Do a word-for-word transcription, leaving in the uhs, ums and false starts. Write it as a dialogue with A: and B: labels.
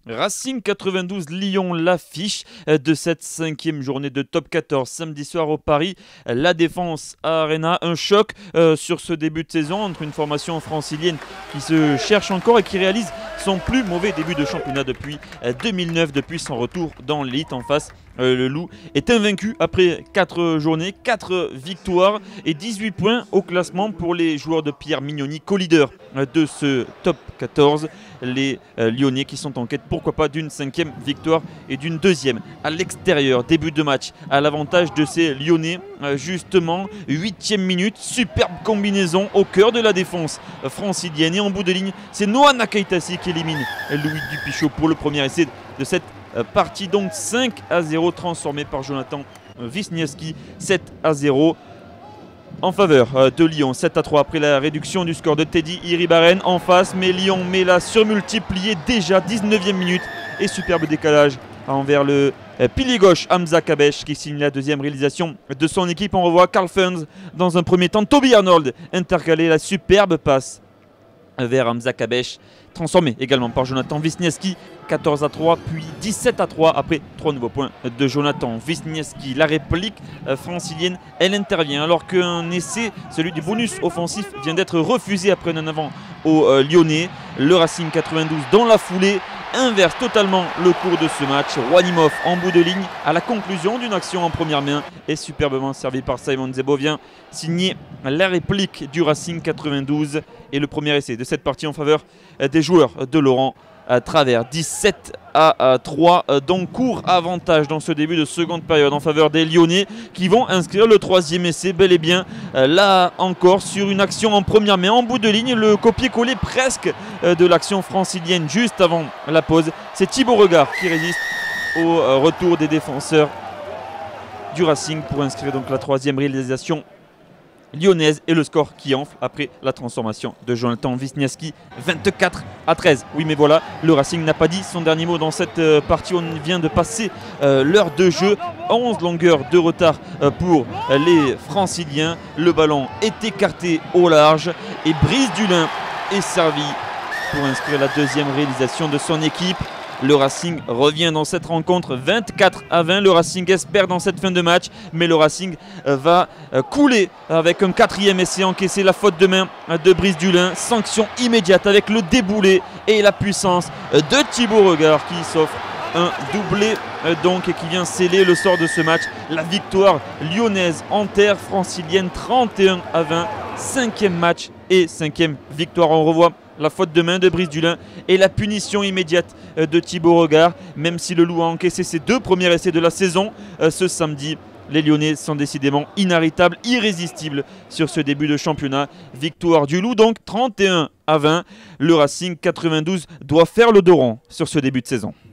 A: Racing quatre-vingt-douze Lyon, l'affiche de cette cinquième journée de top quatorze samedi soir au Paris. La Défense Arena, un choc euh, sur ce début de saison entre une formation francilienne qui se cherche encore et qui réalise son plus mauvais début de championnat depuis deux mille neuf, depuis son retour dans l'élite. En face, euh, le Loup est invaincu après quatre journées, quatre victoires et dix-huit points au classement pour les joueurs de Pierre Mignoni, co-leader de ce top quatorze. Les euh, Lyonnais qui sont en quête, pourquoi pas, d'une cinquième victoire et d'une deuxième à l'extérieur. Début de match à l'avantage de ces Lyonnais, euh, justement, huitième minute, superbe combinaison au cœur de la défense euh, francilienne. Et en bout de ligne, c'est Noah Nakaitasi qui élimine Louis Dupichot pour le premier essai de cette euh, partie. Donc cinq à zéro transformé par Jonathan Wisniewski, sept à zéro. En faveur de Lyon, sept à trois après la réduction du score de Teddy Iribaren en face. Mais Lyon met la surmultipliée déjà, dix-neuvième minute. Et superbe décalage envers le pilier gauche Hamza Kabesh qui signe la deuxième réalisation de son équipe. On revoit Carl Funz dans un premier temps. Toby Arnold intercalé, la superbe passe vers Hamza Kabesh, transformé également par Jonathan Wisniewski. quatorze à trois, puis dix-sept à trois après trois nouveaux points de Jonathan Wisniewski. La réplique francilienne, elle intervient alors qu'un essai, celui du bonus offensif, vient d'être refusé après un avant au euh, Lyonnais. Le Racing quatre-vingt-douze dans la foulée inverse totalement le cours de ce match. Wanimov en bout de ligne à la conclusion d'une action en première main et superbement servi par Simon Zebo vient signer la réplique du Racing quatre-vingt-douze et le premier essai de cette partie en faveur des joueurs de Laurent à travers. Dix-sept à trois, donc court avantage dans ce début de seconde période en faveur des Lyonnais qui vont inscrire le troisième essai bel et bien là encore sur une action en première main en bout de ligne, le copier-coller presque de l'action francilienne juste avant la pause. C'est Thibaut Regard qui résiste au retour des défenseurs du Racing pour inscrire donc la troisième réalisation lyonnaise et le score qui enfle après la transformation de Jonathan Wisniewski, vingt-quatre à treize. Oui, mais voilà, le Racing n'a pas dit son dernier mot dans cette euh, partie. On vient de passer euh, l'heure de jeu, onze longueurs de retard euh, pour euh, les franciliens. Le ballon est écarté au large et Brice Dulin est servi pour inscrire la deuxième réalisation de son équipe. Le Racing revient dans cette rencontre vingt-quatre à vingt. Le Racing espère dans cette fin de match, mais le Racing va couler avec un quatrième essai encaissé. La faute de main de Brice Dulin. Sanction immédiate avec le déboulé et la puissance de Thibaut Regard qui s'offre un doublé donc et qui vient sceller le sort de ce match. La victoire lyonnaise en terre francilienne trente et un à vingt. Cinquième match et cinquième victoire. On revoit la faute de main de Brice Dulin et la punition immédiate de Thibaut Regard. Même si le Loup a encaissé ses deux premiers essais de la saison ce samedi, les Lyonnais sont décidément inarrêtables, irrésistibles sur ce début de championnat. Victoire du Loup donc trente et un à vingt. Le Racing quatre-vingt-douze doit faire le dos rond sur ce début de saison.